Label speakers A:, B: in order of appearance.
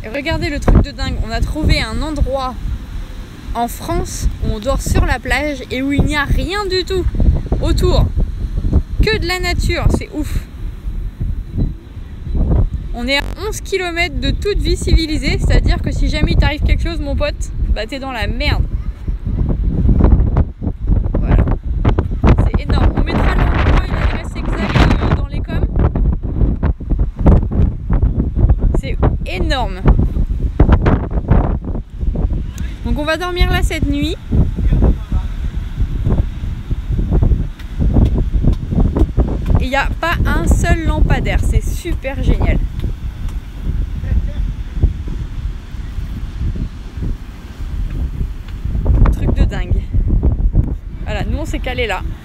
A: Et regardez le truc de dingue, on a trouvé un endroit en France où on dort sur la plage et où il n'y a rien du tout autour. Que de la nature, c'est ouf. On est à 11 km de toute vie civilisée, c'est-à-dire que si jamais il t'arrive quelque chose, mon pote, bah t'es dans la merde. Voilà. C'est énorme. On mettra l'endroit et l'adresse exacte dans les coms. C'est énorme. Donc on va dormir là cette nuit. Et il n'y a pas un seul lampadaire, c'est super génial. Truc de dingue. Voilà, nous on s'est calé là.